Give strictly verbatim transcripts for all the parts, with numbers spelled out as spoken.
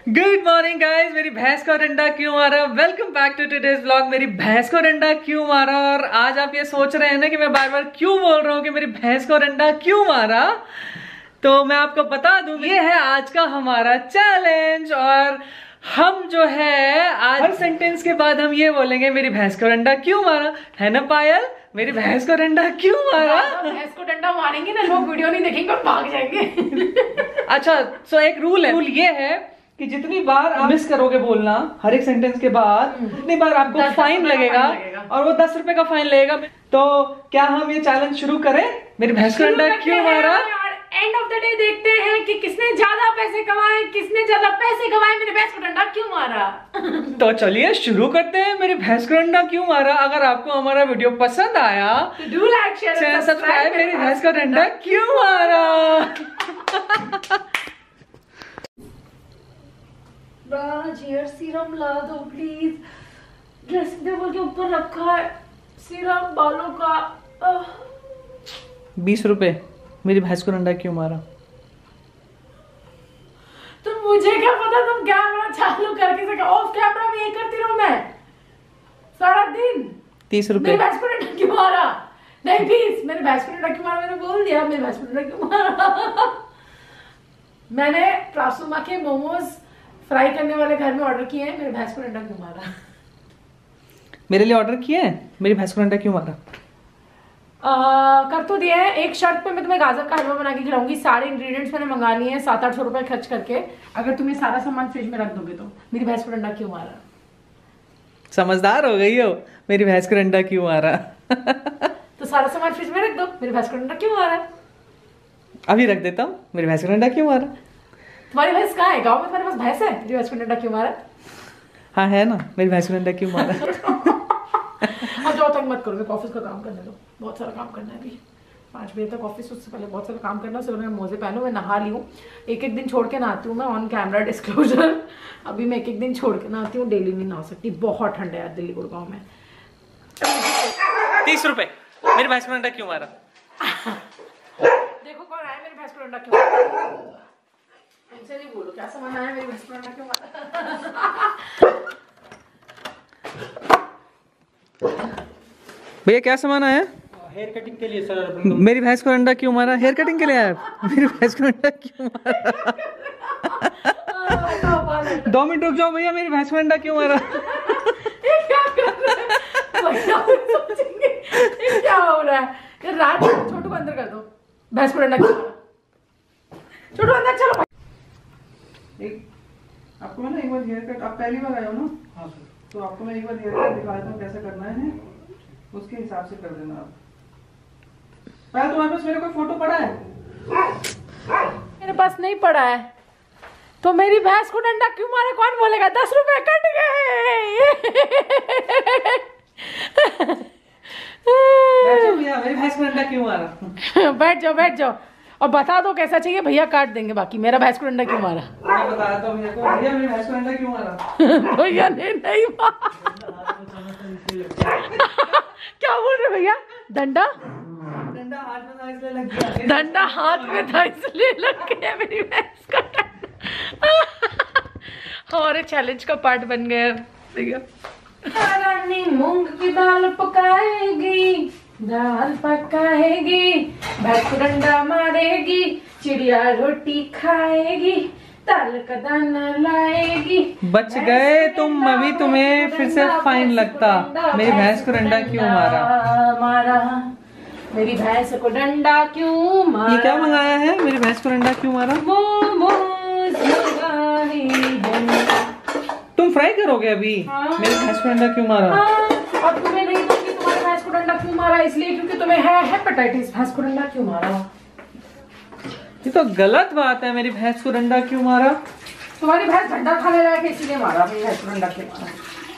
Good morning guys. मेरी भैंस को डंडा क्यों मारा। Welcome back to today's vlog. मेरी भैंस को डंडा क्यों मारा। और आज आप ये सोच रहे हैं ना कि मैं बार बार क्यों बोल रहा हूँ कि मेरी भैंस को डंडा क्यों मारा, तो मैं आपको बता दूं ये है आज का हमारा चैलेंज। और हम जो है आज हर सेंटेंस के बाद हम ये बोलेंगे मेरी भैंस को डंडा क्यों मारा, है ना पायल? मेरी भैंस को डंडा क्यों मारा। भैंस को डंडा मारेंगे ना लोग, वीडियो नहीं देखेंगे और भाग जाएंगे। अच्छा, सो एक रूल है। रूल ये है कि जितनी बार आप मिस करोगे बोलना हर एक सेंटेंस के बाद उतनी बार आपको फाइन लगेगा, और वो दस रुपए का फाइन लगेगा। तो क्या हम ये चैलेंज शुरू करें, मेरी भैंस को डंडा क्यों मारा। एंड ऑफ द डे देखते हैं कि किसने ज्यादा पैसे कमाए, किसने ज्यादा पैसे कमाए, मेरी भैंस को डंडा क्यों मारा। तो चलिए शुरू करते हैं मेरी भैंस को डंडा क्यों मारा। अगर आपको हमारा वीडियो पसंद आया तो डू लाइक शेयर सब्सक्राइब। मेरी भैंस को डंडा क्यों मारा। राज हेयर सीरम ला दो प्लीज। ड्रेसिंग टेबल के ऊपर रखा है सीरम बालों का। बीस रुपए। मेरी भैंस को डंडा क्यों मारा। तो मुझे क्या पता, तुम कैमरा चालू करके से ऑफ कैमरा में ये करती रहूं मैं सारा दिन। तीस रुपए। मेरी भैंस को डंडा क्यों मारा। नहीं प्लीज, मेरे भैंस को डंडा क्यों मारा। मैंने बोल दिया मेरी भैंस को डंडा क्यों मारा। मैंने प्रासुमा के मोमोज फ्राई करने वाले घर में ऑर्डर किए हैं। मेरे भैंस को डंडा क्यों मारा। मेरे लिए ऑर्डर किए हैं। मेरी भैंस को डंडा क्यों मारा। आ, कर तो दिया है। एक शर्त पे मैं तुम्हें गाजर का हलवा बना के खिलाऊंगी। सारे इंग्रेडिएंट्स मैंने मंगा लिए हैं सात आठ सौ रुपए खर्च करके। अगर तुम ये सारा सामान फ्रिज में रख दोगे तो मेरी भैंस को डंडा क्यों मारा। समझदार हो गई हो। मेरी भैंस को डंडा क्यों मारा। तो सारा सामान फ्रिज में रख दो। मेरी भैंस को डंडा क्यों मारा। अभी रख देता हूँ। मेरी भैंस को डंडा क्यों मारा। तुम्हारी भैंस कहाँ है? गाँव में तुम्हारे पास भैंस है। मेरी भैंस को डंडा क्यों मारा। हाँ है ना। मेरी भैंस को डंडा क्यों मारा। अब जाओ तक मत करो, मेरे को ऑफिस का काम करने दो। बहुत सारा काम करना है अभी। पाँच बजे तक ऑफिस, उससे पहले बहुत सारा काम करना है। उससे मैं मोजे पहनूं, मैं नहा ली हूँ। एक एक दिन छोड़ के नहाती हूँ मैं, ऑन कैमरा डिस्क्लोजर। अभी मैं एक एक दिन छोड़ के नहाती हूँ, डेली नहीं नहा सकती। बहुत ठंड है यार दिल्ली गुड़गांव में। तीस रुपए। मेरी भैंस को डंडा क्यों मारा। देखो कौन आया मेरी भैंस को डंडा क्यों मारा। तुमसे नहीं बोलो क्या सामान आया मेरी भैंस को डंडा क्यों मारा। भैया क्या सामान आया। हेयर कटिंग के लिए सर। मेरी भैंस को डंडा क्यों मारा। हेयर कटिंग के लिए आया। मेरी भैंस को डंडा क्यों मारा। दो मिनट रुक जाओ भैया। मेरी भैंस को डंडा क्यों मारा। क्या हो रहा है। रात छोटू को अंदर कर दो। भैंस को डंडा क्यों मारा। छोटू अंदर चलो। एक आपको मैं ना एक बार हेयर कट, आप पहली बार आए हो ना। हाँ सर। तो आपको मैं एक बार हेयर कट दिखा देता हूँ कैसे करना है, उसके हिसाब से कर देना आप। पहले तुम्हारे पास मेरे कोई फोटो पड़ा है। मेरे पास नहीं पड़ा है। तो मेरी भैंस को डंडा क्यों मारा कौन बोलेगा। दस रुपए कट गए। मेरी भैंस को डंडा क्यों मारा। बैठ जाओ बैठ जाओ और बता दो कैसा चाहिए, भैया काट देंगे बाकी। मेरा भैंस को डंडा क्यों मारा। मैं बताता हूँ भैया को। भैया मेरी भैंस को डंडा क्यों मारा। भैया ने नहीं मारा। क्या बोल रहे भैया। डंडा डंडा हाथ में था इसलिए लग गया। डंडा हाथ में था इसलिए लग गया मेरी भैंस का डंडा। और चैलेंज का पार्ट बन गया भैया। रानी मूंग की दाल पकाएगी, दाल पकाएगी, भैंस को डंडा मारेगी, चिड़िया रोटी खाएगी, दाल का दाना लाएगी। बच गए तुम। अभी तुम्हें फिर से फाइन लगता। मेरी भैंस को डंडा क्यों मारा। मारा मेरी भैंस को डंडा क्यों मारा। ये क्या मंगाया है। मेरी भैंस को डंडा क्यों मारा। मोमोज मंगाए हैं। तुम फ्राई करोगे अभी। हाँ। मेरी भैंस को डंडा क्यों मारा। हाँ, और तुम्हें नहीं दूंगी। तुम्हारे भैंस को डंडा क्यों मारा इसलिए क्योंकि तुम्हें है हेपेटाइटिस। भैंस को डंडा क्यों मारा। ये तो गलत बात है। मेरी भैंस को डंडा क्यों मारा। तुम्हारी भैंस डंडा खाने लायक है इसीलिए मारा। मेरी भैंस को डंडा क्यों मारा।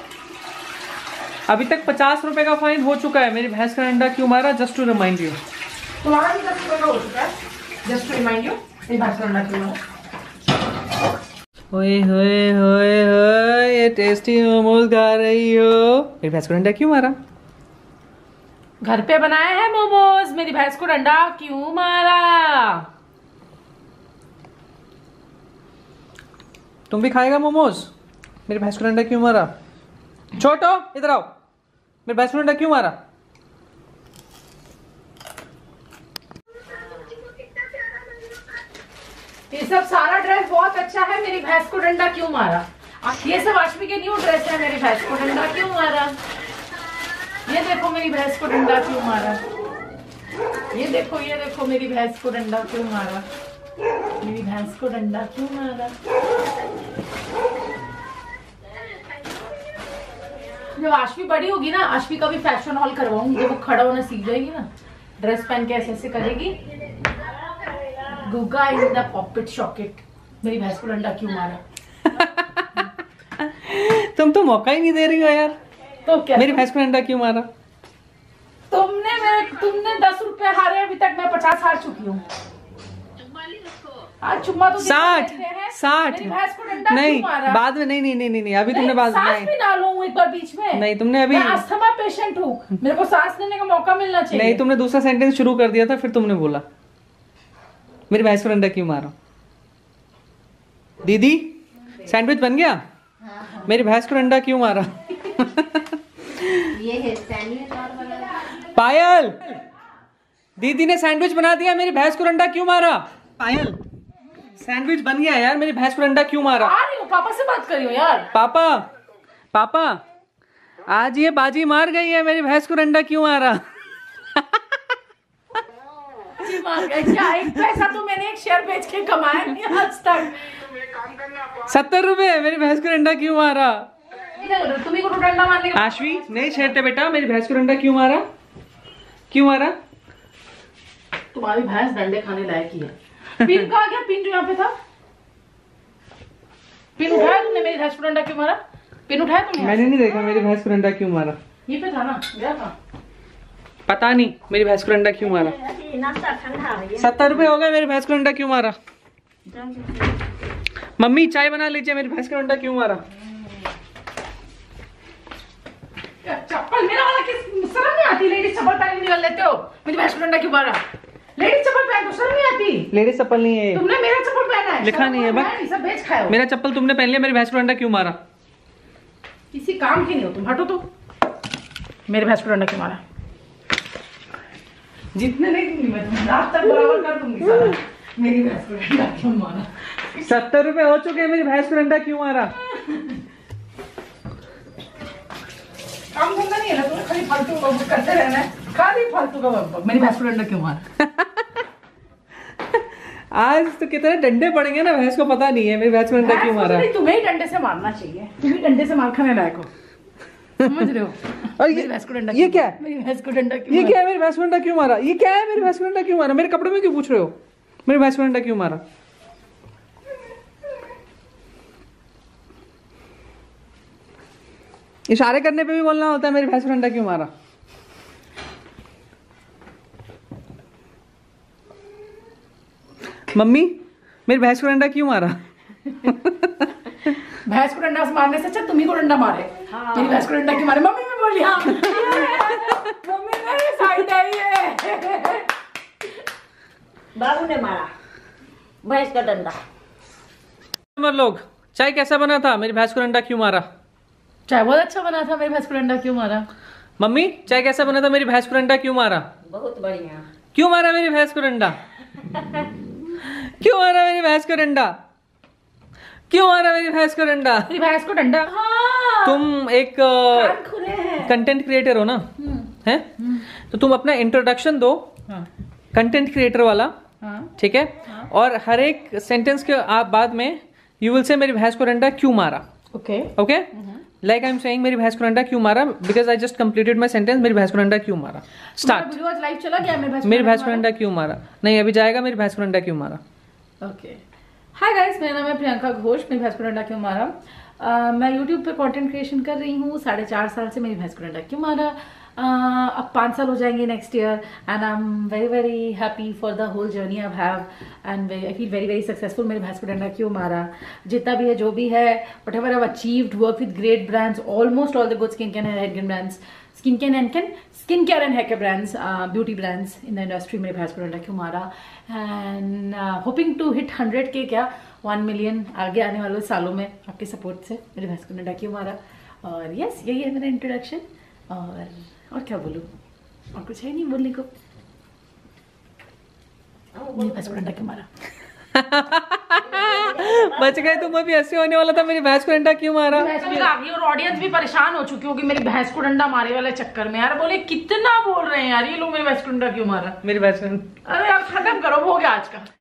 अभी तक पचास रुपए का फाइन हो चुका है। मेरी भैंस का डंडा क्यों मारा। Just to remind you. तुम्हारा भी दस रुपए का हो चुका है। जस्ट टू रिमाइंड यू मेरी भैंस को डंडा क्यों मारा। ओए होए होए होए, ये टेस्टी मोमोज खा रही हो। मेरी भैंस को डंडा क्यों मारा। घर पे बनाए हैं मोमोज। मेरी भैंस को डंडा क्यों मारा। तुम भी खाएगा मोमोज? मेरी भैंस को डंडा क्यों मारा? छोटो इधर आओ, मेरी भैंस को डंडा क्यों मारा? ये सब सारा ड्रेस बहुत अच्छा है, मेरी भैंस को डंडा क्यों मारा? ये सब आशमी के न्यू ड्रेस है, मेरी भैंस को डंडा क्यों मारा? ये देखो मेरी भैंस को डंडा क्यों मारा? ये देखो ये देखो मेरी भैंस को डंडा क्यों मारा? मेरी भैंस को डंडा क्यों मारा? जब आशमी बड़ी होगी ना, आशमी का भी फैशन हॉल करवाऊंगी, जब वो खड़ा होना सीख जाएगी ना, ड्रेस पहन के ऐसे ऐसे करेगी, गुगा इन द पॉकेट शॉकेट, मेरी भैंस को डंडा क्यों मारा? तुम तो मौका ही नहीं दे रही हो यार। तो क्या मेरी भैंस को डंडा क्यों मारा? तुमने मेरे तुमने दस रुपए हारे, अभी तक मैं पचास हार चुकी हूँ। आज चुम्मा तो साठ साठ मेरी भैंस को डंडा नहीं, क्यों मारा? बाद में नहीं नहीं नहीं नहीं, नहीं अभी तुमने बात सांस नहीं भी ना लूं एक बार बीच में। नहीं तुमने अभी, मैं अस्थमा पेशेंट हूँ, मेरे को सांस लेने का मौका मिलना चाहिए। नहीं तुमने दूसरा सेंटेंस शुरू कर दिया था, फिर तुमने बोला मेरी भैंस को डंडा क्यों मारा? दीदी सैंडविच बन गया? मेरी भैंस को डंडा क्यों मारा? ये है सैंडविच और वाला। पायल, दीदी ने सैंडविच बना दिया, मेरी भैंस को डंडा क्यों मारा? पायल सैंडविच बन गया यार, मेरी भैंस को डंडा क्यों मारा? आ रही हूँ, पापा से बात करियो यार। पापा पापा आज ये बाजी मार गई है, मेरी भैंस को डंडा क्यों मारा? जी मार गए क्या? एक पैसा तो मैंने एक शेयर बेच के कमाया नहीं आज तक। सत्तर रुपए, मेरी भैंस को डंडा क्यों मारा? तुम्ही को डंडा मारने का आशवी नहीं छेड़ते बेटा, मेरी भैंस को डंडा क्यों मारा? क्यों मारा? तुम्हारी भैंस डंडे खाने लायक ही है। पिन कहाँ गया? पिन जो यहाँ पे था, पिन उठाया तुमने? मेरी भैंस को डंडा क्यों मारा? पिन उठाया तुमने? मैंने नहीं देखा मेरी भैंस को डंडा क्यों मारा। ये पे था ना, गया था। पता नहीं मेरी भैंस को डंडा क्यों मारा। सत्तर रुपए हो गए, मेरी भैंस को डंडा क्यों मारा? मम्मी चाय बना लीजिए, मेरी भैंस को डंडा क्यों मारा? चप्पल मेरा वाला किस शर्म नहीं आती? लेडीज चप्पल पहन के निकल लेते हो, मेरी भैंस को डंडा क्यों मारा? लेडीज चप्पल पहन तो शर्म नहीं आती? लेडीज चप्पल नहीं है, तुमने मेरा चप्पल पहना है, लिखा नहीं है बस। सब बेच खाए हो। मेरा चप्पल तुमने पहन लिया, मेरी भैंस को डंडा क्यों मारा? किसी काम के नहीं हो तुम, हटो तो। मेरे भैंस को डंडा क्यों मारा? जितने नहीं दूंगी मैं, तुम्हें रात तक बराबर कर दूंगी सारा। मेरी भैंस को डंडा क्यों मारा? सत्तर रुपए हो चुके हैं, मेरी भैंस को डंडा क्यों मारा? काम धंधा नहीं है ना, तुम्हें खाली फालतू का बुक करते रहना है, खाली फालतू का बक बक। मेरी भैंस को डंडा क्यों मारा? आज तो कितने डंडे पड़ेंगे ना, भैंस को पता नहीं है मेरी भैंस को डंडा क्यों मारा। तुम्हें ही डंडे से मारना चाहिए, तुम ही डंडे से मार खाने लायक हो, समझ रहे हो? और मेरी भैंस को डंडा ये क्यों क्या मारा? है? मेरी भैंस को डंडा क्यों ये मारा? क्या है? मेरी भैंस को डंडा क्यों मारा? ये क्या है? मेरी भैंस को डंडा क्यों मारा? मेरे कपड़े में क्यों पूछ रहे हो? मेरी भैंस को डंडा क्यों मारा? इशारे करने पे भी बोलना होता है, मेरी भैंस को डंडा क्यों मारा? मम्मी मेरी भैंस को डंडा क्यों मारा? भैंस को डंडा से मारने से अच्छा तुम्ही को डंडा मारे। हाँ। मेरी भैंस को डंडा क्यों मारे? मम्मी मैं बोली हाँ। मम्मी मेरी साइड आई है। बाबू ने मारा भैंस का डंडा। लोग चाय कैसा बना था? मेरी भैंस को डंडा क्यों मारा? चाय बहुत अच्छा बना था, मेरी भैंस को डंडा क्यों मारा? मम्मी चाय कैसा बना था? मेरी भैंस को डंडा क्यों मारा? बहुत बढ़िया। क्यों मारा मेरी भैंस को डंडा? क्यों मारा मेरी भैंस को डंडा? क्यों मारा मेरी भैंस को डंडा? मेरी भैंस को डंडा। हाँ। तुम एक कंटेंट क्रिएटर हो ना, हैं? तो तुम अपना इंट्रोडक्शन दो कंटेंट क्रिएटर वाला, ठीक है? और हर एक सेंटेंस के आप बाद में यू विल से मेरी भैंस को डंडा क्यों मारा। Okay okay, like I am saying मेरी भैंस को डंडा क्यों मारा, because I just completed my sentence मेरी भैंस को डंडा क्यों मारा। स्टार्ट। लाइव चला गया मेरी भैंस मेरी भैंस को डंडा क्यों मारा? नहीं अभी जाएगा, मेरी भैंस को डंडा क्यों मारा। ओके हाय गाइस, मेरा नाम है प्रियंका घोष। मेरी भैंस को डंडा क्यों मारा? uh, मैं यूट्यूब पे कंटेंट क्रिएशन कर रही हूँ साढ़े चार साल से। मेरी भैंस को डंडा क्यों मारा? uh, अब पाँच साल हो जाएंगे next year, and I am very very happy for the whole journey I have, and I feel very very successful. मेरी भैंस को डंडा क्यों मारा? जितना भी है जो भी है, whatever I achieved, work with great brands, almost all the good skin care and hair care brands, skin care and can skin care and hair care brands, beauty brands in the industry. मेरे भैंस को डंडा क्यों मारा? And hoping to hit hundred K, क्या one million आगे आने वाले सालों में आपके सपोर्ट से मेरी भैंस को डंडा क्यों मारा। और यस, यही है मेरा इंट्रोडक्शन। और और क्या बोलूँ, और कुछ है नहीं बोलने को। मेरी भैंस को डंडा क्यों मारा। बच गए तुम, अभी ऐसे होने वाला था मेरी भैंस को डंडा क्यों मारा। और ऑडियंस भी परेशान हो चुकी होगी मेरी भैंस को डंडा मारे वाले चक्कर में। यार बोले कितना बोल रहे हैं यार ये लोग, मेरी भैंस को डंडा क्यों मारा। मेरी भैंस को अरे यार खत्म करो, वो हो गया आज का।